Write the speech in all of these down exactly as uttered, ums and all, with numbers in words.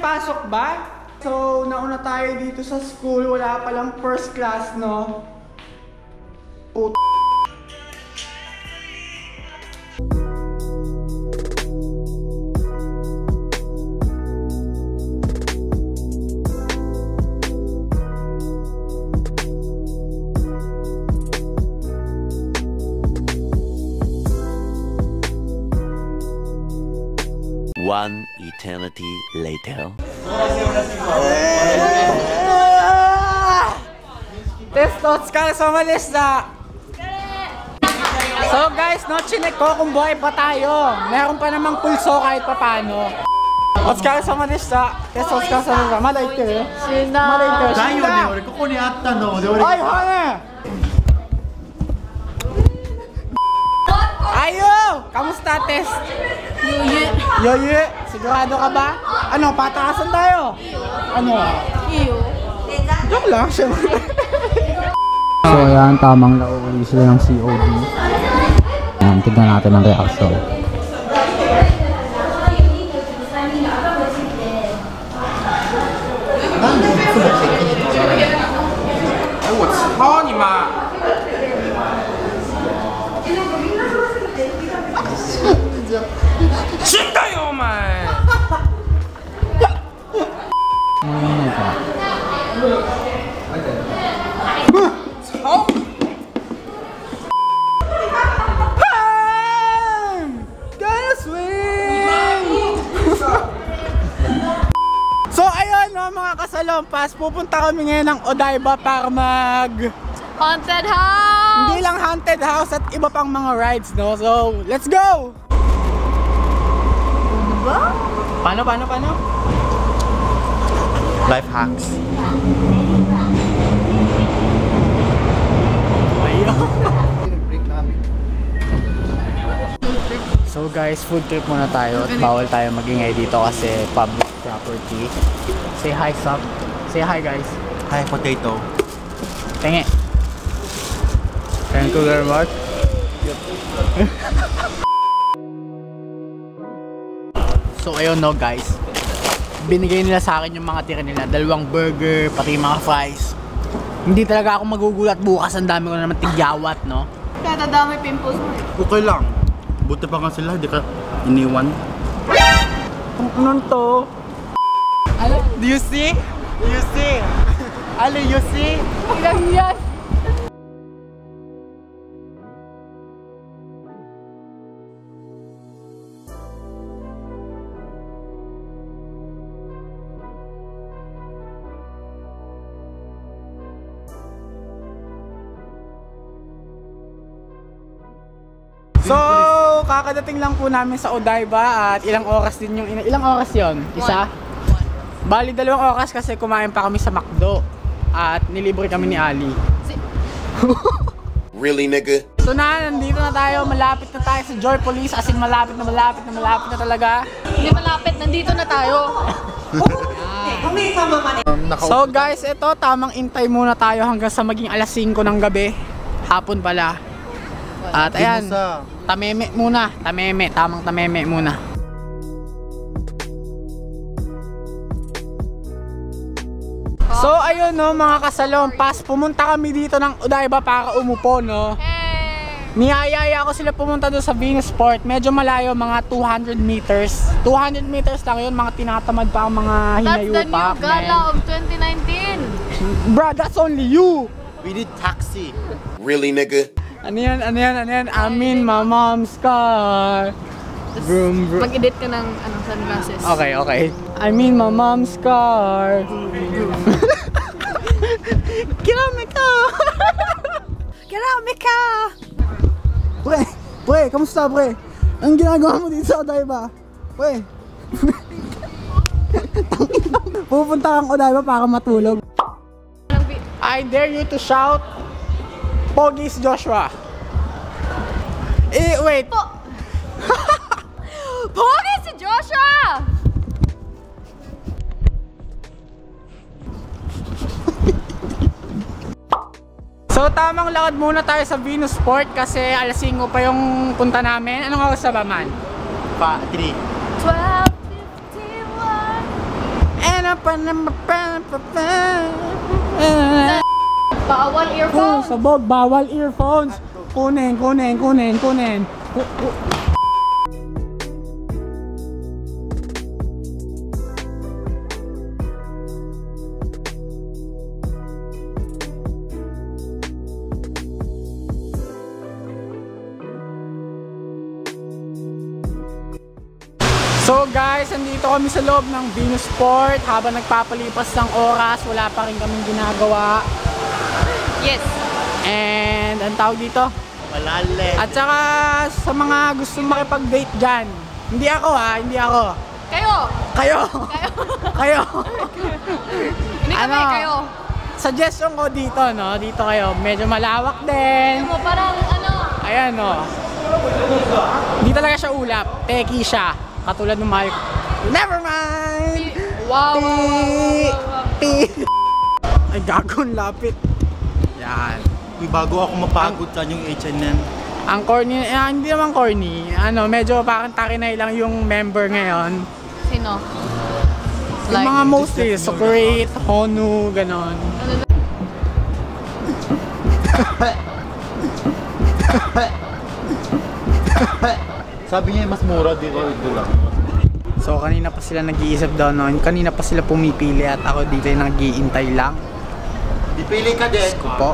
pasok ba? So, nauna tayo dito sa school. Wala palang first class, no? Put... One eternity later. Testots ka sa malista. So guys, no, chinek ko kung buhay pa tayo. Meron pa namang pulso kahit pa paano. Otskar sa malista. Testots ka sa malista. Malay ka eh. Malay ka. Dayo ne, ore koko ni atta no. Ay, hane! Ayo! Kamusta, Tess? Yoye. Yoye, sigurado ka ba? Ano, patakasan tayo? Ano? Iyo. Joke lang, syempre. So ayan, tamang nauuli sila ng C O D. Ayan, tignan natin ang reaction. So ayun no, mga kasalompas, pupunta kami ngayon ng Odaiba para mag Haunted house! hindi lang haunted house at iba pang mga rides, no? So, let's go! Diba? Paano, paano, paano? Life hacks. So guys, food trip muna tayo at bawal tayo magingay dito kasi public property. Say hi, sup. Say hi, guys. Hi, potato. Tenge. Thank you very much. So ayun no guys, binigay nila sa akin yung mga tira nila, dalawang burger, pati mga fries. Hindi talaga ako magugulat bukas, ang dami ko na naman tigyawat, no? Kaya dadami pimples mo. Okay lang. Buti pa nga sila, di ka iniwan. Anong to? Ano? Do you see? Do you see? Ano, you see? Ilang yan? So, kakadating lang po namin sa Odaiba at ilang oras din yung ilang oras yon? Isa? Bali dalawang oras kasi kumain pa kami sa McDo at nilibre kami ni Ali. Really, nigga? So na, nandito na tayo, malapit na tayo sa Joy Police, as in malapit na malapit na malapit na talaga. Hindi malapit, nandito na tayo. So guys, ito tamang intay muna tayo hanggang sa maging alas singko ng gabi. Hapon pala. At ayan, tameme muna, tameme, tamang tameme muna. So ayun no mga kasalompas, pumunta kami dito ng Odaiba para umupo, no. Hey. Niyayaya ko sila pumunta doon sa Venusport, medyo malayo, mga two hundred meters. two hundred meters lang yun, mga tinatamad pa ang mga hinayupak. That's the new gala of twenty nineteen. Bruh, that's only you. We need taxi. Really, nigga? Ano yan, ano yan, ano yan? I'm in my mom's car. Vroom, vroom. Mag-edit ka ng ano, sunglasses. Okay, okay. I'm in my mom's car. Kirami ka! Kirami ka! Pre, pre, kamusta pre? Anong ginagawa mo dito sa Odaiba? Pre. Pupunta kang Odaiba para matulog. I dare you to shout Pogies Joshua. Eh, wait. Po Pogi si Joshua! So tamang lakad muna tayo sa Venusport kasi alas singko pa yung punta namin. Anong oras na ba man? Pa, three. twelve fifty-one. Bawal Oh, earphone. sabog, bawal earphones. Kunin, kunin, kunin, kunin. Ku- ku- So guys, andito kami sa loob ng Venus Sport habang nagpapalipas ng oras, wala pa rin kaming ginagawa. Yes. And ang tawag dito? Malale. At saka sa mga gusto makipag-date dyan, hindi ako ha, hindi ako. Kayo. Kayo! Kayo. Kayo! Hindi kami, Ano? kayo. Suggestion ko dito, no? Dito kayo, medyo malawak din. Mo parang ano. Ayan, no? Hindi talaga siya ulap, peki siya. Katulad ng Mario. Never mind! Wow. wow, wow, Pi! wow, wow. Pi! Ay, gagon, lapit. Yan. Uy, bago ako mapagod sa yung H and M. Ang corny, eh, hindi naman corny. Ano, medyo parang takinay lang yung member ngayon. Sino? Yung mga mostly, Socrate, Honu, ganon. Sabi niya mas mura dito, ito lang. So, kanina pa sila nag-iisip daw noon. Kanina pa sila pumipili at ako dito yung nag-iintay lang. Ipili ka din. Ko po.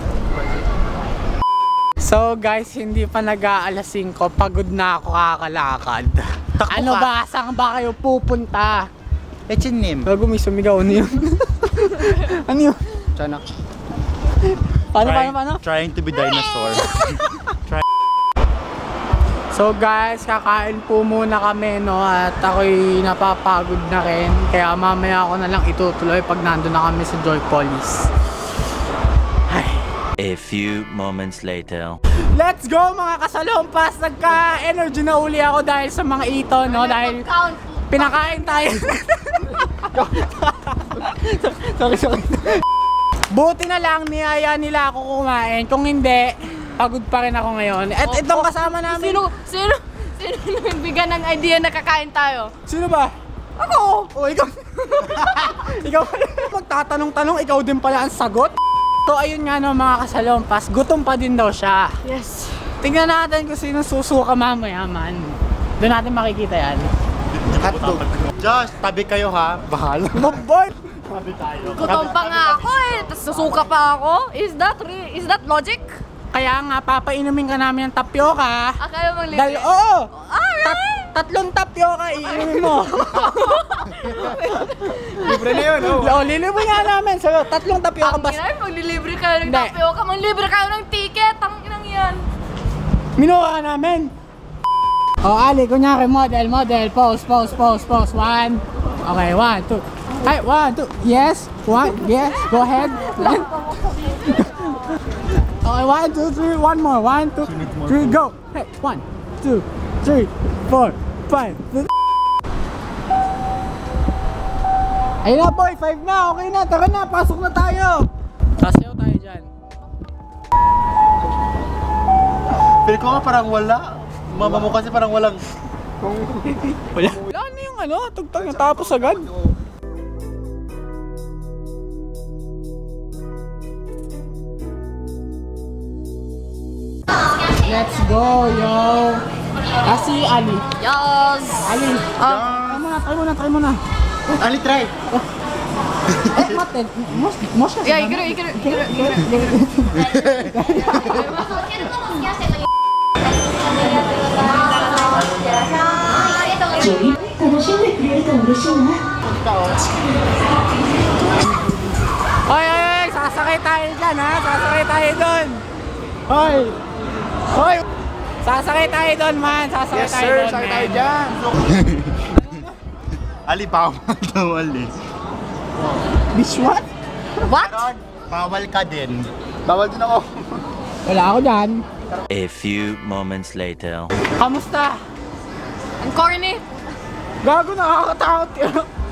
So guys, hindi pa nag-aalas singko, pagod na ako kakalakad. Takbo Ano ka. ba? Saan ba kayo pupunta? H and M. Bago may sumigaw, ano yun? Ano yun? Tiyanak. Paano, paano, paano? Trying to be dinosaur. So guys, kakain po muna kami, no? At ako'y napapagod na rin. Kaya mamaya ako na lang itutuloy pag nandun na kami sa Joy Police. Ay. A few moments later. Let's go mga kasalompas! Nagka-energy na uli ako dahil sa mga ito, no? Dahil Count. pinakain tayo. Sorry, sorry. Buti na lang niyaya nila ako kumain. Kung hindi, pagod pa rin ako ngayon. At itong kasama namin. Sino, sino, sino nagbigay ng idea na kakain tayo? Sino ba? Ako! O, ikaw. Ikaw pala. Magtatanong-tanong, ikaw din pala ang sagot. So, ayun nga no mga kasalompas, gutom pa din daw siya. Yes. Tingnan natin kung sino susuka mamaya man. Doon natin makikita yan. Hotdog. Josh, tabi kayo ha. Bahala. No boy! Tabi tayo. Gutom pa nga ako eh. Tapos susuka pa ako. Is that re- is that logic? Kaya nga, papainumin ka namin ng tapioca. Ah, kayo mang Dahil, libre? oo! Alright! Tat- tatlong tapioca, iinumin mo. Libre na yun, oh. Oo, lilibre nga namin. So, tatlong tapioca Ang bas. ina, maglilibre kayo ng Hindi. tapioca, maglilibre kayo ng ticket. Ang inang yan. Minuha ka namin. Oh, Ali, kunyari, model, model. Pose, pose, pose, pose. One. Okay, one, two. Ay, one, two. Yes. One. Yes. Go ahead. Okay, one, two, three. One more. One, two, three, go. Hey, one, two, three, four, five. Ayun na, boy. Five na. Okay na. Tara na. Pasok na tayo. Sasayaw tayo dyan. Pero ko nga parang wala. Mama mo kasi parang walang... Wala. Wala na yung ano. Tugtog na tapos agad. Let's go, yo! Ah, si Ali. Yes! Ali. Ah, Try mo na, try mo na, try mo na. Ali, try! Eh, mate. Mos, mos siya. yeah, ikiro, ikiro, ikiro, ikiro. Hoy, hoy, hoy! Sasakay tayo dyan, ha? Sasakay tayo doon. Hoy! Hoy! Sasakay tayo doon, man. Sasakay Yes tayo sir, doon, sakay man. tayo dyan. Ali, bawal daw, Ali. Bitch, what? What? Bawal ka din. Bawal din ako. Wala ako dyan. A few moments later. Kamusta? Ang corny. Gago, nakakatakot yun.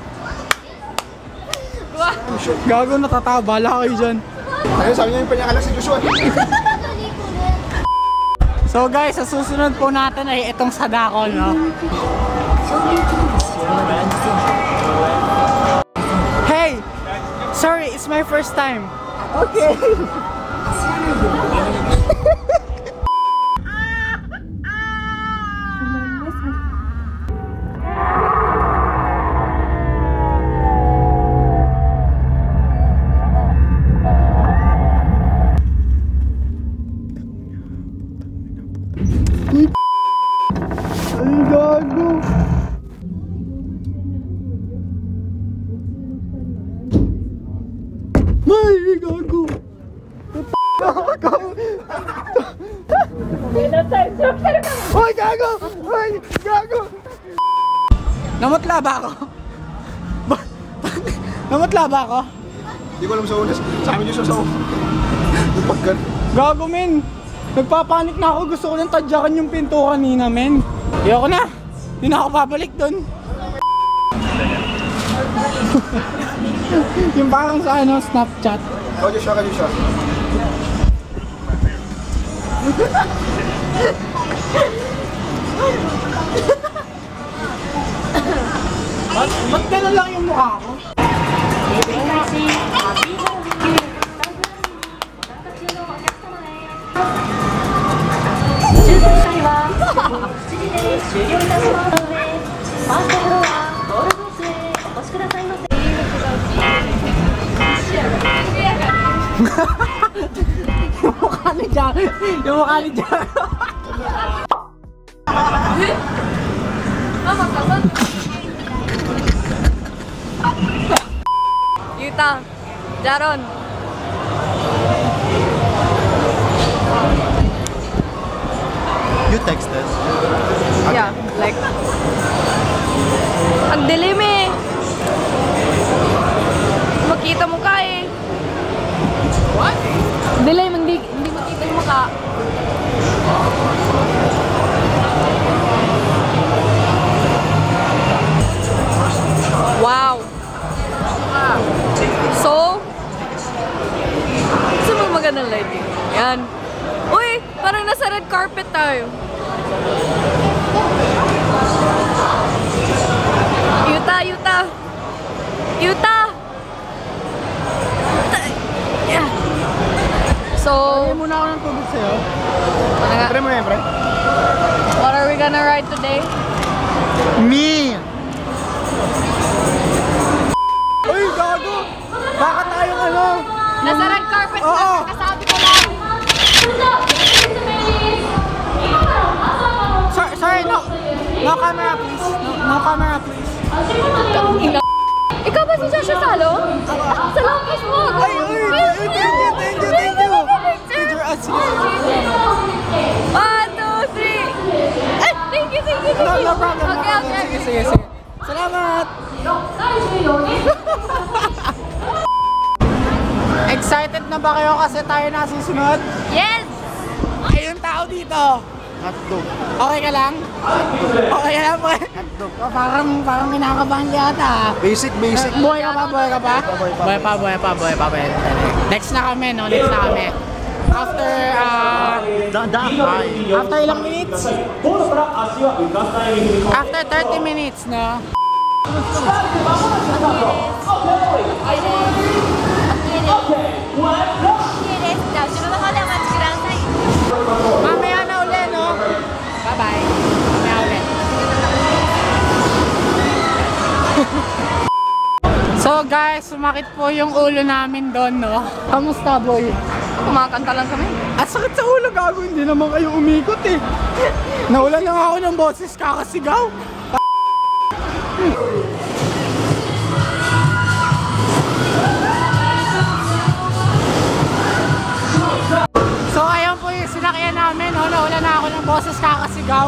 Gago, natatawa. Bahala kayo dyan. Ayun, sabi niya yung panyangalan si Joshua. So guys, sa susunod po natin ay itong sadako, no? my first time. Okay. Ay, gago. May, gago. Ay, gago. Ay, gago. Namutla ba ako? Namutla ba ako? Hindi ko alam sa unas. Sa amin yung sasaw. Yung pagkan. Gago, men. Nagpapanik na ako. Gusto ko nang tadyakan yung pinto kanina, men. Ayoko na. Hindi na ako babalik dun. Yung parang sa ano, Snapchat. Kadyo siya, kadyo siya. Ba't, ba't gano'n lang yung mukha ko? Yung mukha ni Jar, yung mukha ni Jar. Yuta, Jaron. You texted. Yeah, like... Ang dilim eh. Makita mo ka eh. What? Dilim, hindi, hindi makita yung mukha. Wow. So, gusto mo magandang lighting? Yan. Uy, parang nasa red carpet tayo. Yuta, Yuta. Yuta. Yeah. So, Try muna ako ng tubig sa'yo. ano nga? Try mo na yan, pre. What are we gonna ride today? Me! Uy, gago! Baka tayong ano? Nasa red carpet Oo. na, kasabi ko lang. Sorry, sorry, no. No camera, please. No, no camera, please. Ina- Ikaw ba si Joshua Salo? Salamat mo! Ay, uy, uy, thank you, thank you, thank you. Picture us, sige, sige. One, two, three! Eh, thank you, thank you, thank No, you! no problem, no Okay, problem. okay. Sige, sige, sige. Salamat! Excited na ba kayo kasi tayo nasusunod? Yes! Ay, yung tao dito. Hotdog. Okay ka lang? Okay ka lang, pre? Oh, parang, parang kinakabahan ka yata. Basic, basic. Eh, buhay ka pa, buhay ka pa? Buhay pa, buhay pa, buhay pa, buhay pa. Next na kami, no? Next na kami. After, uh, Da, da, hi. after ilang minutes? After thirty minutes, no? Mamaya na uli, no? Bye-bye. Mamaya uli. So guys, sumakit po yung ulo namin doon, no? Kamusta, boy? Kumakanta lang kami. At sakit sa ulo, gago. Hindi naman kayo umikot, eh. Naulan lang ako ng boses, kakasigaw. So ayun po yung sinakyan namin, no? Naulan na ako ng boses, kakasigaw.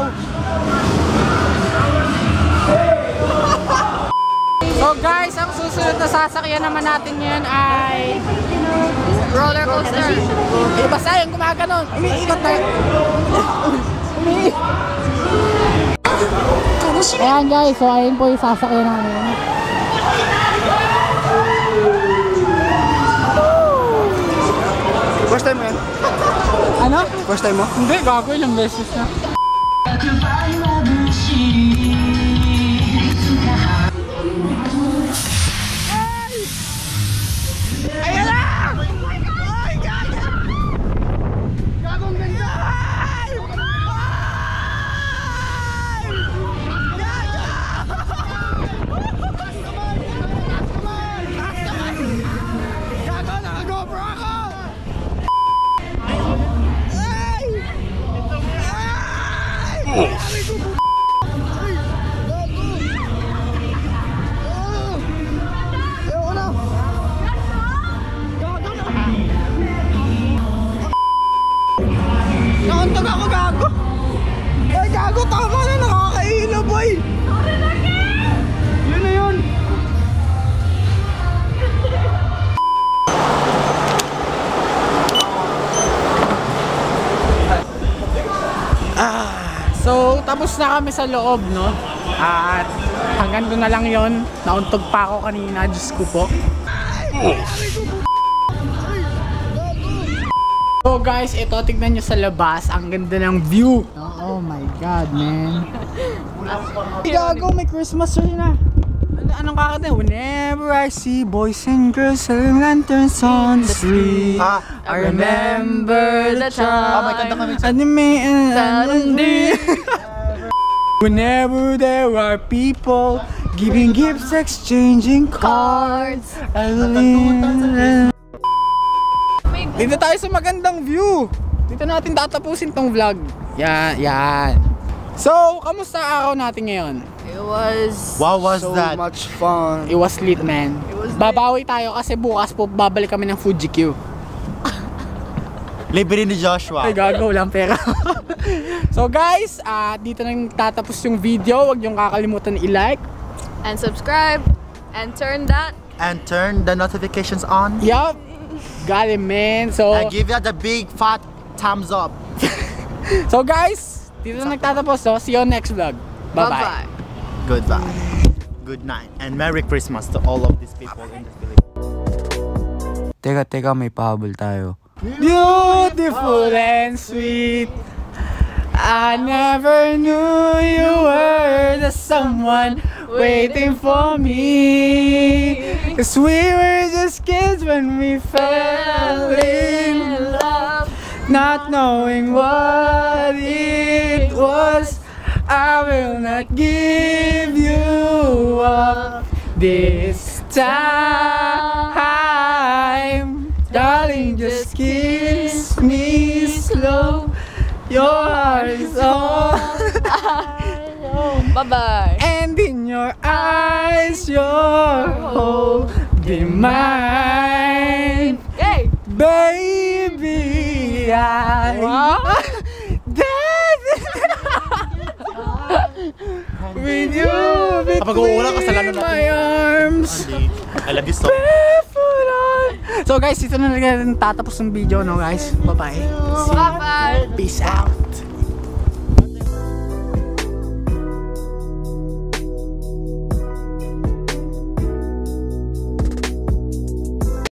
So guys, ang susunod na sasakyan naman natin ngayon ay Roller coaster. eh, basta yung gumaganon. Umiikot na yun. Umiikot. Ayan guys, so ayun po yung sasakyan namin. First time mo yan? Ano? First time mo? Hindi, gago ilang beses na. Ayan! tapos na kami sa loob, no? At hanggang doon na lang yon. Nauntog pa ako kanina, Diyos ko po. So guys, ito, tignan nyo sa labas. Ang ganda ng view. Oh, oh my God, man. Gago, may Christmas tree na. Ano, anong kakanta? Whenever I see boys and girls selling lanterns on the street, Ah, I remember the time. Oh, may kanta kami sa- Anime and whenever there are people giving gifts, exchanging cards. Dito tayo sa magandang view. Dito natin tatapusin tong vlog. Yan, yan. So, kamusta araw natin ngayon? It was... What was So that? much fun. It was lit, man. Babawi tayo kasi bukas po babalik kami ng Fuji Q. Libre ni Joshua. Ay, gago lang pera. So guys, ah dito nang tatapos yung video. Huwag niyong kakalimutan i-like. And subscribe. And turn that. And turn the notifications on. Yup. Got it, man. So, And give it the big fat thumbs up. so guys, dito na nagtatapos. So, see you next vlog. Bye-bye. Bye-bye. Goodbye. Good night. And Merry Christmas to all of these people in the Philippines. Teka, teka, may pahabol tayo. Beautiful and sweet. I never knew you were the someone waiting for me. Cause we were just kids when we fell in love, not knowing what it was. I will not give you up this time. Darling, just kiss me slow. Your heart is all I know. Bye-bye. And in your eyes, your hope be mine. Hey! Baby, I dead with you Kapag uulan, kasalanan between natin. my arms. I love you so. Barefoot on. So guys, ito na lang tatapos ng video, no guys? Bye-bye. Bye-bye. Peace out.